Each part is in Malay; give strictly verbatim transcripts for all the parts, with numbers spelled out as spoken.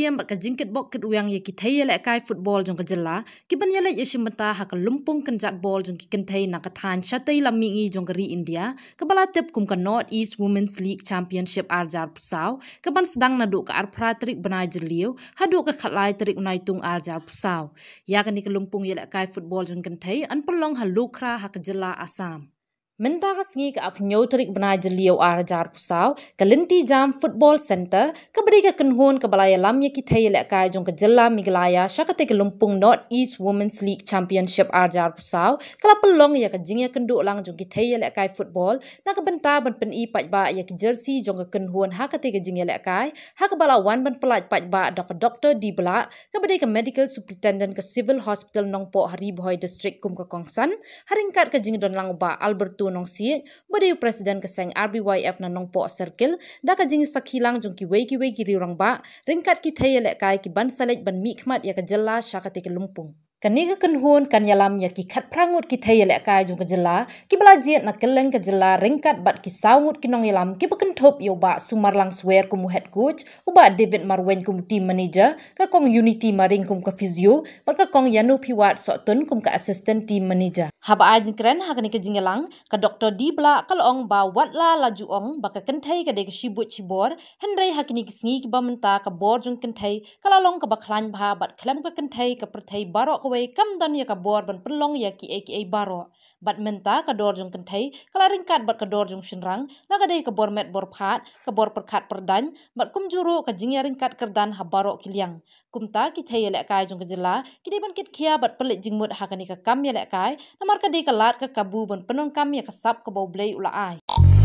stadium bat ka jingkit bok kit uyang ye ki thai le kai football jong ka jela ki ban yale yeshimata ha ka lumpung kan jat ball jong ki kan thai na ka than chatai lammi ngi jong ka ri India ka bala tep kum ka North East Women's League Championship arjar pusau ka ban sedang na du ka arpra trik banai jeliu ha du ka khatlai trik unai tung arjar pusau ya ka ni ka lumpung ye le kai football jong kan thai an pelong ha lukra ha ka jela Assam Minta ka singi ka apnyo trik banai jeliu arjar pusau ka linti jam football center ka beri ka kenhon ka balaya lam ye ki thai le kai jong ka jela miglaya shakate ka lumpung North East Women's League Championship arjar pusau ka pelong ya ka jingya kendu lang jong ki thai le kai football na ka benta ban pen i paj ba ya ki jersey jong ka kenhon ha ka te ka jingya le kai ha ka bala wan ban pelaj paj ba dok Doctor Dibla ka beri ka medical superintendent ka civil hospital nongpo Hari Boy district kum ka kongsan haringkat ka jing don lang ba Alberto nong siet bodi presiden keseng R B Y F na nong po circle da ka jing sakhilang jong ki wei ki wei ki riurang ba ringkat ki thai le kai ki ban salet ban mi khmat ya ka jela shakate ki lumpung kani ka kanhon kan yalam ya ki khat prangut ki thai le kai jong ka jela ki bala jet na keleng ka jela ringkat bat ki saungut ki nong yalam ki bakan thop yo ba sumarlang swear kum head coach uba David Marwen kum team manager ka kong Unity Maring kum ka physio bat ka kong Yanu Phiwat Sotun kum ka assistant team manager haba ajin kren ha kani ka jingalang ka Doctor Dibla kalong ba watla laju ong ba ka kenthai ka de ka shibut chibor henrei ha kini ki sngi ki ba menta ka bor jong kenthai kalalong ka baklan bha bat khlem ka kenthai ka perthai barok Kawai kam dan ya ka bor ban pelong ya ki A K A baro bat menta ka dor jong kenthai kala ringkat bat ka dor jong shinrang na ka dei ka bor met bor phat ka bor perkhat perdan bat kum juru ka jingya ringkat kerdan ha baro kiliang kumta ki thai le kai jong ka jela ki dei ban kit khia bat pelit jingmut ha kani ka kam ya le kai namar ka dei ka lat ka kabu ban penong kam ya ka sap ka bau blei ula ai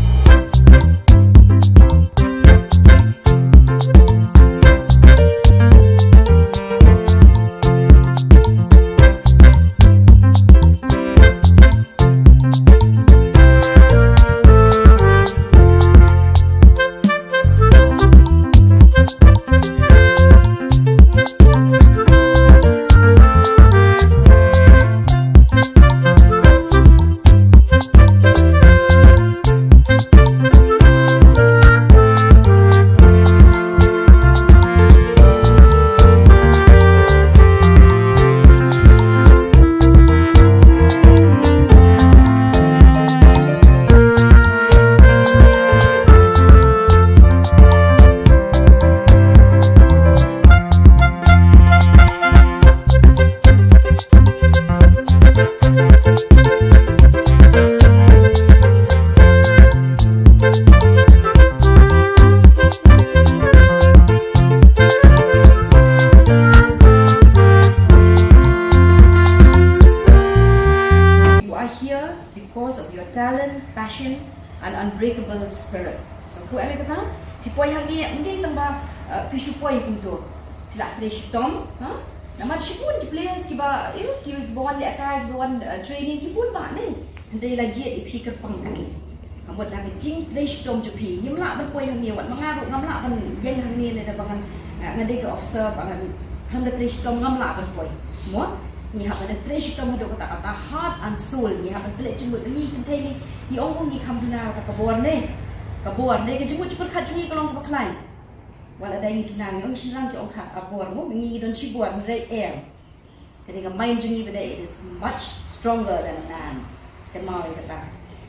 because of your talent, passion, and unbreakable spirit. So, who am I kata? Pipoi hari ini tambah pisupoi untuk tidak tersitom, ha? Nama disipun di players kiba, you kiba bawan le akai bawan training kibun mak ni. Hendak lagi ipi kerpangkat. Amot lagi jing tersitom jupi. Ni melak berpoi hari wat mengarut ngamlak kan yang hari ni ada bangan ngade ke officer bangan hendak tersitom ngamlak berpoi. Semua ni hak ada tersitom ada kata-kata heart and soul ni hak belik jemut ni kentai ni ni ong ni kambina ka kabor ni kabor ni ke jemut cepat kat ni kalau ka klai wala dai ni tunang ong sirang ki ong khat kabor mo ngi don sibor ni rai air ketika main jengi benda it is much stronger than a man kan mau kata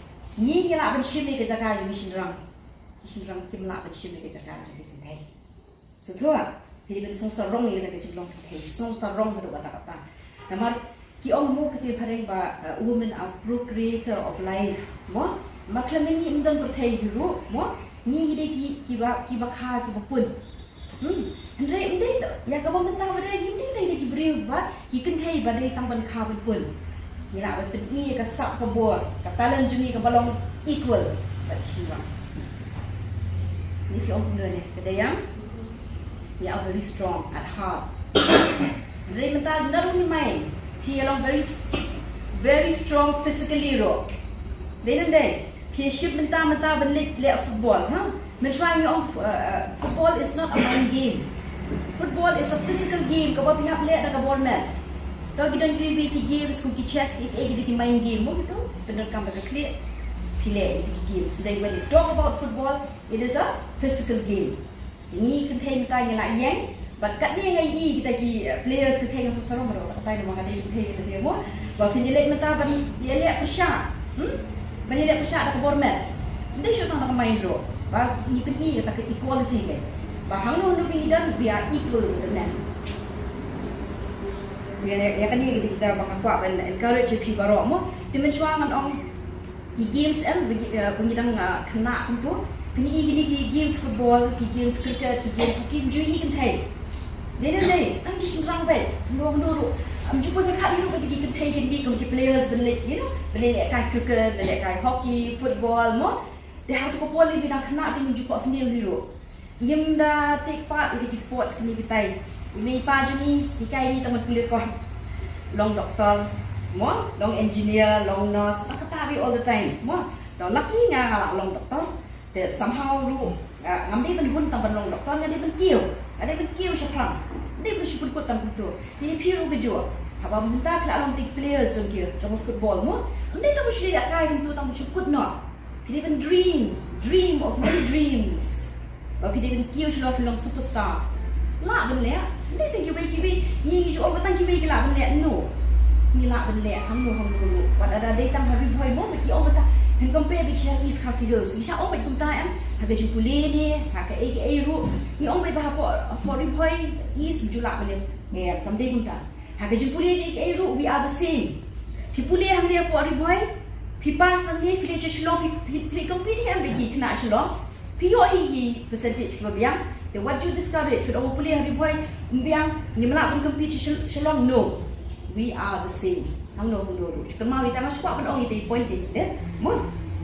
ni ni la ban shim ni ke jaga ni sirang sirang kim la ban shim ni ke jaga jadi kentai setua jadi ben song sarong ni ke jiblong kentai song sarong ber kata-kata Namar ki ong mo kiti pareng ba women are procreator of life mo makla meni indang perthai dulu mo ni hide ki ki ba ki ba kha ki ba pun hm andre inde ya ka ba menta ba dai inde dai ki breu ba ki kan thai ba dai tang ban kha ban pun ni la ba pen i ka sap ka bo ka talan juni ka balong equal ba si ba ni ki ong no ne ka dai yang we are very strong at heart Andre menta naru ni main Pi along very very strong physically ro. Then and then pi ship menta menta belit le football, huh? Me try me on football is not a mind game. Football is a physical game. Kau pi hap le na ka ball man. To gidan pi pi ki games ku ki chess ik ek di mind game mo gitu. Benar kam ba clear. Pi le ki games. So when you talk about football, it is a physical game. Ini contain ta ni la yang Bakat ni ngai i kita ki players ke tengah susah rom ro kata ni mangade kita kita tengok ba finilek mata bani dia lek pesha hmm bani lek pesha tak bormet dia shoot tang main ro ba ni pen i kata equality ke ba hang no no pi dan biar equal dengan dia dia kan ni kita bang apa ben encourage pi baro mo ti mencuang on i games em pengidang kena untuk pini i gini ki games football ki games cricket ki games hockey jui kan thai dia dia ang kisah orang bet dulu dulu am jumpa dekat ni rupa kita thai kan bi kom ki players belik you know belik kai cricket belik kai hockey football mo dia harus ko poli bidang kena di menjumpa sendiri dulu ngim da take part di sports kini kita ini pa juni di kai ni teman kulit ko long doctor mo long engineer long nurse sakatabi all the time mo tau lucky nga nga long doctor that somehow ru ngamdi ben hun tang long doctor nga di ben kiu ada ben kiu syapram di ben syukur kot tang tu di piru bejo haba minta kala long tik players on kiu trong football mo ndi ta mushi dak kai tu tang syukur no di ben dream dream of many dreams ba di ben kiu shlo long superstar la ben le ndi ta kiu ki bi ni jo ba tang ki bi la ben le no ni la ben le ham no ham no pada ada dai tang hari boy mo ki om ta hen compare bi chia is casidos isha om bai kum ta em ha be ju ni ha ka e e ru ni om bai ba po for ri boy is jula ben ne kam dei kum ta ha be ju ni e ru we are the same pi puli hang dia po ri boy pi pas nang ni pi che shlong pi pi compete em bi ki kna shlong pi yo i percentage ko biang the what you discover for om puli ri boy biang ni mala pun compete shlong no we are the same. Hang no hundo. Kemau kita mas kuat pun orang itu point dia. Deh, mon.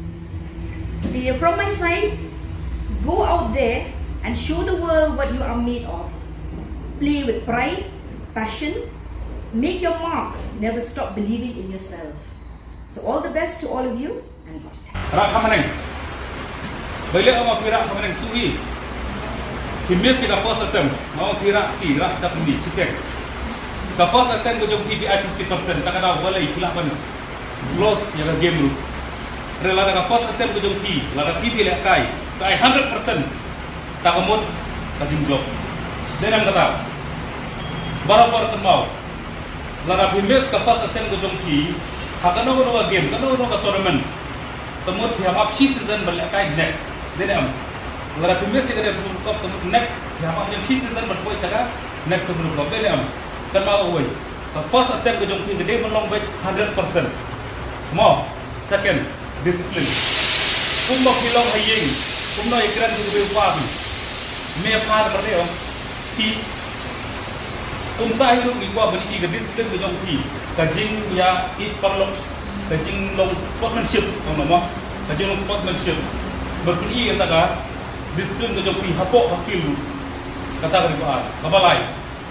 From my side, go out there and show the world what you are made of. Play with pride, passion, make your mark. Never stop believing in yourself. So all the best to all of you and God. Rak kamaneng. Balik awak kira kamaneng stui. Kimis jika first attempt, mau kira kira dapat ni cikek. The first attempt go jom P P I fifty percent tak ada boleh ikhlas pun loss yang game lu rela dengan first attempt go jom P lada P P lek kai kai one hundred percent tak kemud kajim blok dan yang kata barabar kemau lada bimbes ke first attempt go jom P hakana go no game kana go no tournament temut dia up season berlek kai next dan am lada bimbes ke dia sebelum cup next dia up yang season berpoin jaga next sebelum cup dan am kan mau away. The first attempt ke jom P gede melong baik one hundred percent. Mau second discipline. Kumba kilong haying, kumba ikran tu lebih pagi. Me apa berarti om? P. Kumta hidup di gua beli ke discipline ke jom P. Kajing ya it perlong, kajing long sportsmanship, om nama. Kajing long sportsmanship. Berpilih kata kah? Discipline ke jom P. Hapok hakil. Kata kau apa? Kabalai.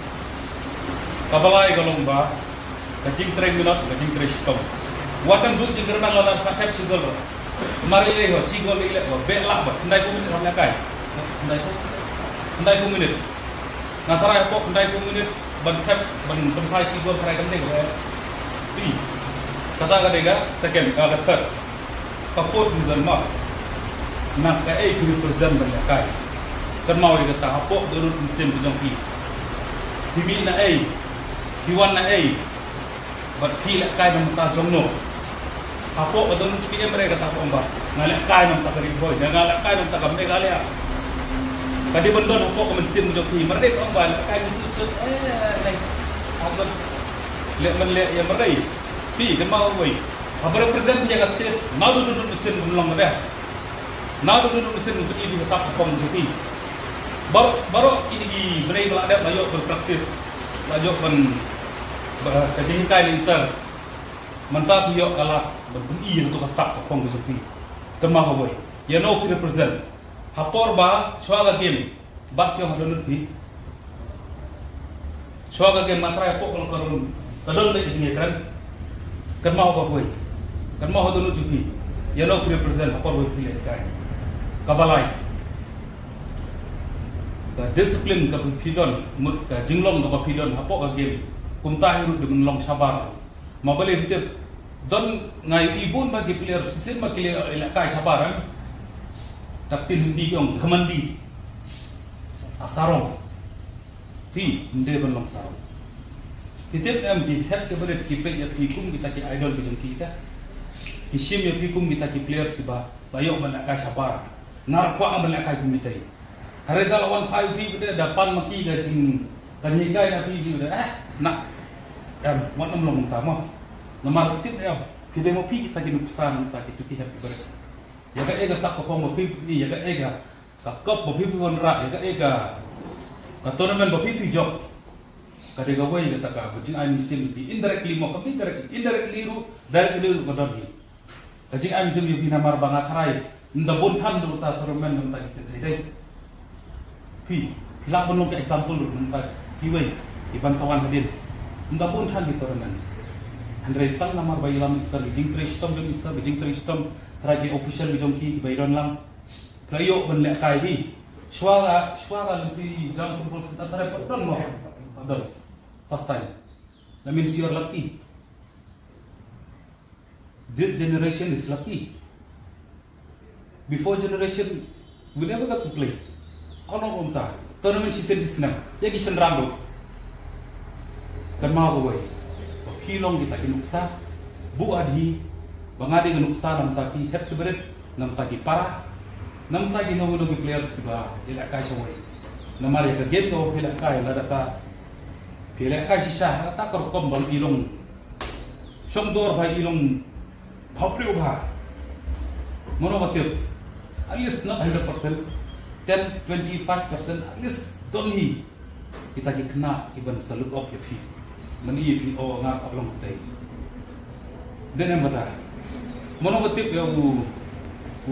Kabalai galong ba, kajing trek minot, kajing trek stop. Watan dulu jengker nang lawan pakai cigol. Mari leh ho cigol leh ho belak ba, ndai ku minit ramai kai. Ndai ku, ndai ku minit. Nantara ko ndai ku minit ban tap ban tempai cigol kai kan deng ba. Ini kata kadega second kata third. Ka fourth mizan ma. Nak kai ku represent ban kai. Kan mau dikata apa durut mesin pejong pi. Bimi na ai Piwan na ay, but pila kaya ng mga jomno. Ako, adon ng P M mereka tapo ba? Ngalak kaya ng takariboy, ngalak kaya ng tagamay galya. Kadi bendon ako kumensin mo joki, merdek ang ba? Kaya ng tutut, eh, like, ako, lihat melihat yang meray. Pi, gemau boy. Apa represent dia kat state? Now do do mesin belum ada. Now do do mesin untuk ini bisa kong joki. Baru baru ini meray melada layo berpraktis, layo men kajing kai linser mantap yo kalah berbunyi untuk kasak kong joki. Kemah boy. Ya no represent. Hapor ba swaga game bak yo hadon pi. Swaga game matra pok kalau karun kadon le jinge kan. Kemah ba boy. Kemah hadon joki. Ya no represent hapor boy pi le kai. Kabalai. Ka discipline ka pidon mut ka jinglong ka pidon hapok ka game. Kumta hirup dengan long sabar. Mabale bitir don ngai ibun bagi player sisin bagi kai sabaran. Taktin hindi yung kamandi asarong pi inde ban long sao titit am di het ke belet ki pe ya pi kum kita ki idol ki jong kita ki sim ya pi kum kita ki player siba bayo ban ka sapar nar kwa ban ka ki mitai hare dal wan pai pi bede dapan maki ga jing kan ni kai na pi ji eh nak am wan am long ta mo nomor titit am ki demo pi kita ki nuksan ta ki tu ki happy belet ya ka ega sak ko mo pi ni ya ka ega kakop bo pi won ra ya ka ega ka tournament bo pi pi job ka de ga wai ta ka bu jin ai misim bi indirectly mo ka indirectly indirectly ru directly ru ko dot bi ka jin ai misim bi na mar banga thrai nda bon than do ta tournament nam ta ki te dai pi la bon ke example ru ta ki wai di bangsawan hadin nda bon than di tournament andre tang na mar bai lam isar jing tristom jing isar jing tristom thrai ki official bi jong ki bai don lang kayo ban le kai bi suara suara lebih jam football sebentar apa dong loh, dong first time. That means you are lucky. This generation is lucky. Before generation, we never got to play. Kalau umta, tournament season season, ya kisah rambut. Kan mau gue, hilong kita kinuksa, bu adhi, bangadi kinuksa nam taki head beret, nam taki parah. Nam tagi no no players ba ila kai sawai namar ya game to ila kai la data ila kai sisa ta kor kom bal ilong som dor bhai ilong phapre ubha mono matir at least not one hundred percent ten twenty-five percent at least don't he kita ki kena iban saluk op ya phi mani phi o nga ablong tai den mata mono matir ya u u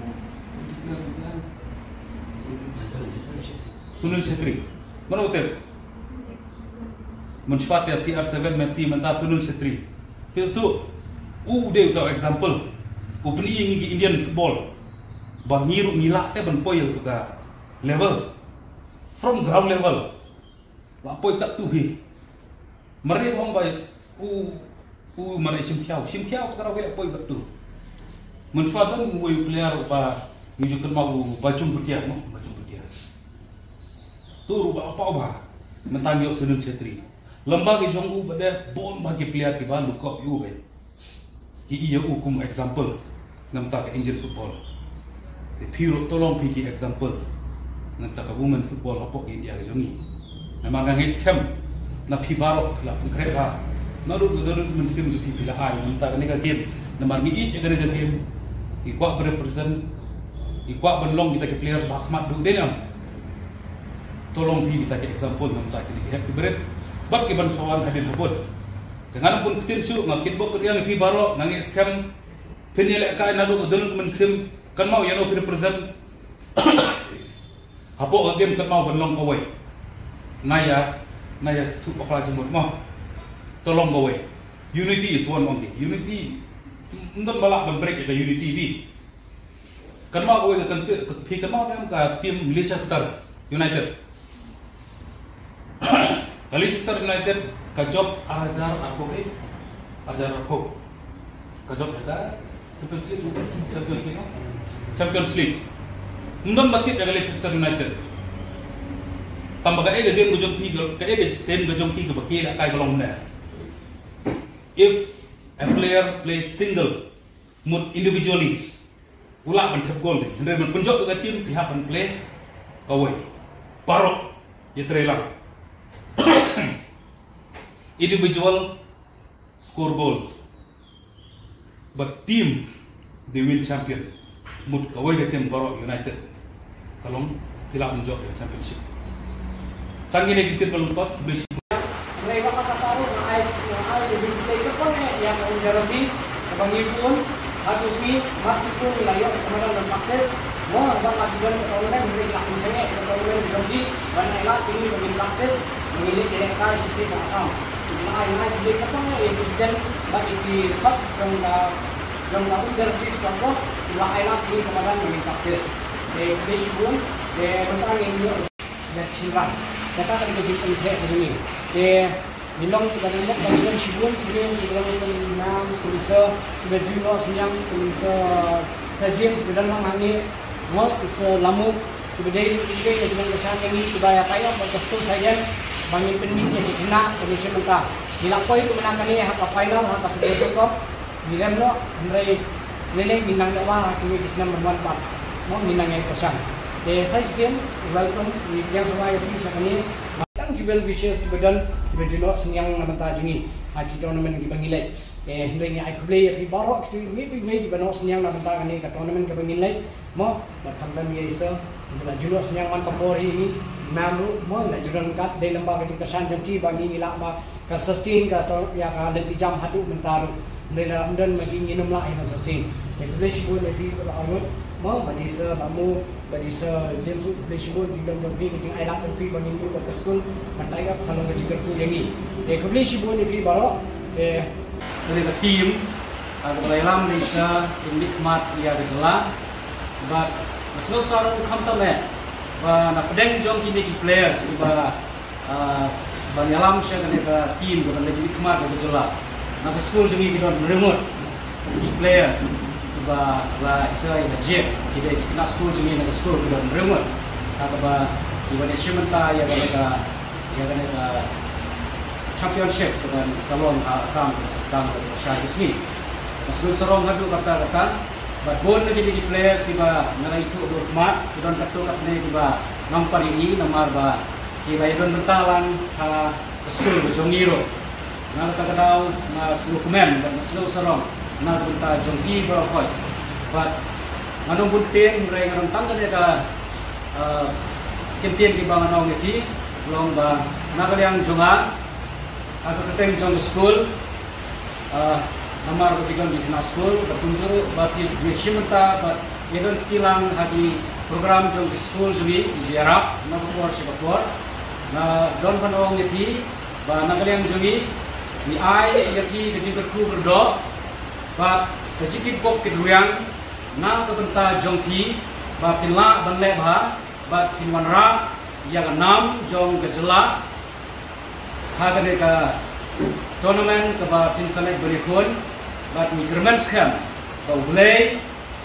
Sunil Chhetri, mana betul? Mencuat ya C R seven Messi mentah Sunil Chhetri. Itu, u deh untuk example, upni ini Indian football, bangiru nilak teh benpoy itu ka level, from ground level, lapoy kat tu hi. Mereka orang baik, u u mana sim kiau, sim kiau tu kalau lapoy kat tu. Mencuat tu mui player apa, menunjukkan mau baju berkiat, mau baju berkiat. Tu rubah apa apa, mentang yo Sunil Chhetri. Lembaga jonggu pada bon bagi player ki balu kop yu be. Ki iya hukum example ngam tak Indian football. Te piro tolong piki example ngam tak women football apa ki India ke jongi. Memang ngang scam na pi barok la konkret ba. Na ru ru mensim ju pi la ai ngam tak ni ka games na mar mi i ga ga game. Ki kwa represent ki kwa benlong kita ke players bahmat du denam. Tolong pi kita ke example ngam tak ki happy beret. Bak iban sawan hadir hubud. Dengan pun ketin su ngakit bok riang pi baro nang scam penilai kai nalu dulu mensim kan mau yang no represent apo game kan mau benlong kowe. Naya naya tu pakla jemut mau. Tolong kowe. Unity is one only. Unity ndon balak ben break ke unity bi. Kan mau kowe kan pi kan mau ka tim Leicester United. Leicester United ka job ajar aku ke ajar aku ka job ada Champions League Champions League Champions League ndon batit ka Leicester United tambah ka ega game gojong pi ka ega game gojong pi ka bakira kai golong na if a player plays single mut individually ula ban thap gol de ndre man punjok ka tim pihak ban play kawai parok ya trelang individual score goals, but team they win champion. Mut kawai ke tim Barok United, kalau tidak menjawab championship. Canggih ni kita belum tahu besi. Mereka kata tahu ai ai di kita itu pun yang menjadi pengikut atau si masih pun wilayah kemarin dan praktis. Mau orang ajudan pertolongan menjadi laku sangat pertolongan jadi banyak lah ini menjadi praktis mengilik direkai seperti sama-sama. Ai ai di apa ya presiden bagi di top trong trong đó leadership trong đó là ai làm đi kemarin menjadi praktis. Eh di sebelum eh tentang ini dan silang. Kata kan kita lihat begini. Eh Nilong sudah banyak bagian sebelum kemudian kita menang kuliah sudah juga siang kuliah sajian sudah menangani mau selama Kemudian ini dengan kesan ini supaya kayo betul saja bangin pendidik yang kena kondisi mentah. Dilakoi itu menangkan ini hak final hak sebelum cukup. Biram lo, Andre leleng bintang dakwah kini di sana bermanfaat. Mau bintang yang pesan. Jadi saya sih welcome yang semua yang bisa kini. Tang jual bisnis badan berjual senyang mentah jungi. Haki tournament di Bangilai. Eh Andre ni aku play di barok itu ni ni di banos senyang mentah kini ke tournament ke Bangilai. Mau bertandang biasa. Bila julus yang man Kapolri ini malu mo na juran kat de lembaga kesan jangki bagi nila ba ka sustain ka to ya ka lenti jam hadu mentaru de dalam dan magi nginum lah ina sustain de polish bo le di ko arut mo bagi se bamu bagi se jemsu polish bo di dalam jangki ke ai lak jangki bagi ni ko school matai ka kalau ke jigar ku yangi de polish bo ni di baro de dari tim agak lam bisa nikmat ia gejala but Masuk sarung kamta me, ba na pedeng jong kini ki players ba ba nyalam siya kani ba team ba lagi kemar ba jela. Na ke school jungi kita remote ki player ba ba isa ina jet kita kena school jungi na school kita remote. Ka ba di ba shimenta ya ga ga ya ga ga championship dan salon asam sedang syah isni. Masuk sarung hadu kata-kata But bon lagi di players kiba na itu dormat don kato kapne kiba nampar ini namar ba kiba don bentalan ha school jongiro na kadau na slukumen dan selu sarong na benta jongki ba khoi but manong buntin rai ngarong tangkan ka kemtian kiba manong iki long ba na kaliang jonga atau keteng jong school Namar ketika di school bertunjuk bagi mesimenta, but even tilang hadi program jong di school juga ziarah, nak keluar siapa keluar, na don panong itu, bah nakaliang juga ni ai yaki ketika kru berdo, but ketika kok keduyang, na kebenta jongki, bah pinla banle bah, but pinwanra yang enam jong kejela, hagane ka tournament ke bah pinsanek berikut. Bat migrant scam, kau boleh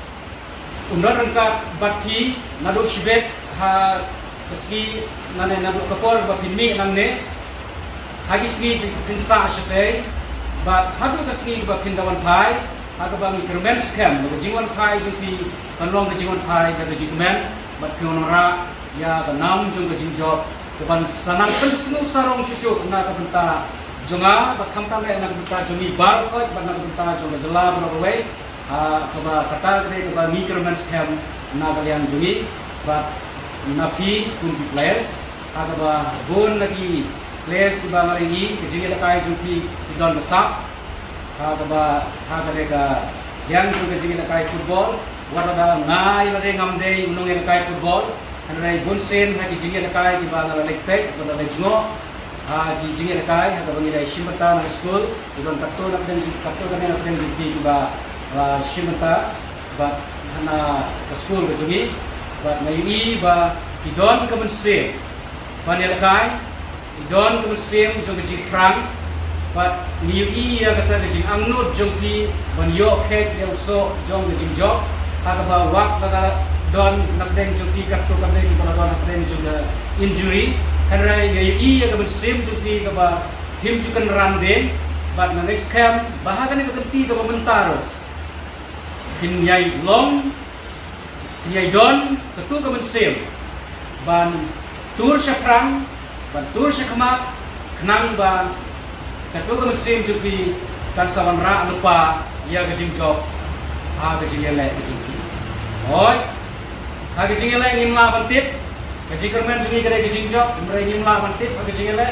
undang rangka baki nado shibet ha meski nane nado kapor bat pimi nangne hagi sini pinsa asyai bat hadu kasni bat pindawan pai aga ba migrant scam bat jinwan pai jadi panlong jinwan pai jadi jikmen bat kionora ya ganam jong jinjob keban sanang pensnu sarong shishu na kabenta Jonga bakam tam le nak buka jongi bar ko nak buka jonga jela bro way ah kaba kata kre kaba microman scam na kalian jongi but nafi kun players agaba bon lagi players ki ba mari ni jingi lakai jongi don besak agaba agare ka yang jonga jingi lakai football warada ngai lade ngamde unong lakai football anrai bon sen hagi jingi lakai ki ba lek pek ba lek ngo Ah, di jingi lakai, ada bagi dari Shimata na school, idon takto nak dan takto kan nak dan di tiba Shimata, but hana school berjungi, but nayi ba idon kemense, bani lakai, idon kemense jong keji frang, but nayi ya kata keji angnut jong pi ban yo kek dia uso jong keji job, ada ba wak daga don nak dan jong pi takto kan di bala don nak dan jong injury. Karena ini ia kebersim cuti keba him cukan rande, but na next camp bahagian itu kenti keba mentaro. Kinyai long, kinyai don, ketu kebersim, ban tur syakrang, ban tur syakmak, kenang ban ketu kebersim cuti kan sawan ra lupa ia kejing job, ha kejing elek kejing. Oi, ha kejing elek nimla bantip. Kecik kermen jungi kedai kecik job, mereka nyimla mantit, kecik elek,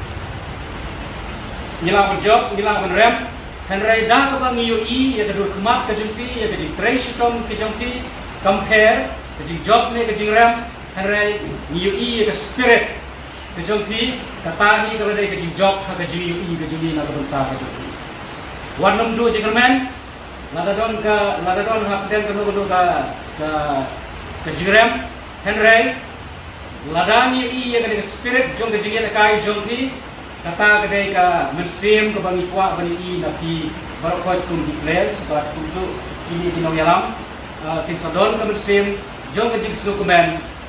nyila job, nyila rem, henry dah kebang iui, ya kedua kemat kejumpi, ya kecik trace tom kejumpi, compare, kecik job ni kecik rem, henry iui, ya ke spirit kejumpi, katahi kedai kecik job, kecik iui kejumpi nak bentar kejumpi. Warnam dua kecik kermen, lada don ke, lada don hakden kedua kedua ke ke kecik rem, henry ladami iya kadai spirit jong ke jingi kai jong ti kata kadai ka mersim ke bangi kuak bani i napi barokot kun di place bat untuk ini di nong yalam tin sadon ke mersim jong ke jing sukumen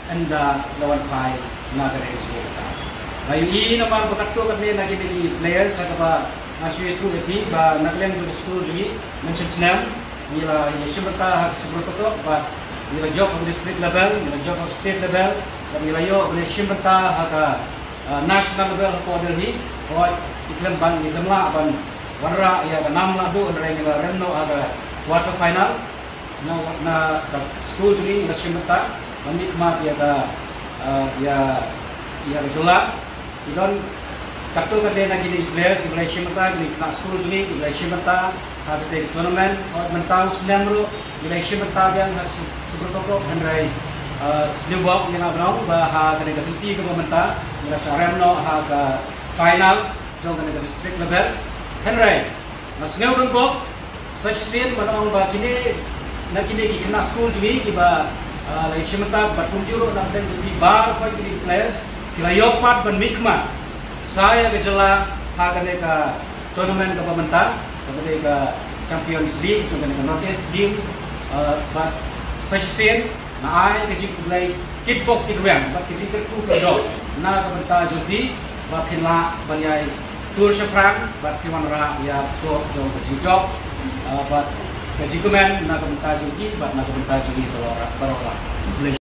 anda lawan pai nagara Israel. Layu ini nama berkat tu kami lagi di players saya kata masih itu lagi bah naklem juga school juga mention senam ila yeshimata hak sebut tu bah ila job of district level ila job of state level dan ila yo yeshimata hak national level ko Delhi ko iklan ban iklan la ban warra ya enam la do ila ila renno ada quarter final na na school juga yeshimata menikmat ya da ya ya jelas idon kartu kerja lagi di players di Malaysia mata di school juga di Malaysia mata ada di tournament और mentau senang ru di Malaysia mata yang seberapa henry snowball yang abang bah kena ganti ke mata mula saremno ha ke final jong kena district level henry mas snow rungkok session manong bah kini nak kini di kena school juga di bah Malaysia mata bertunjuk nak di bar kau di players kila yopat ban mikmat saya gejala hagane ka tournament ka pamenta kepada ka Champions League juga ka Northeast League but session na ay ka jik play kickbox kidwang but kijik ka ku ka do na ka benta jodi ba kinla banyai tour seprang but kiman ra ya so jo ka jijok but ka jikumen na ka benta jodi but na ka benta jodi to ra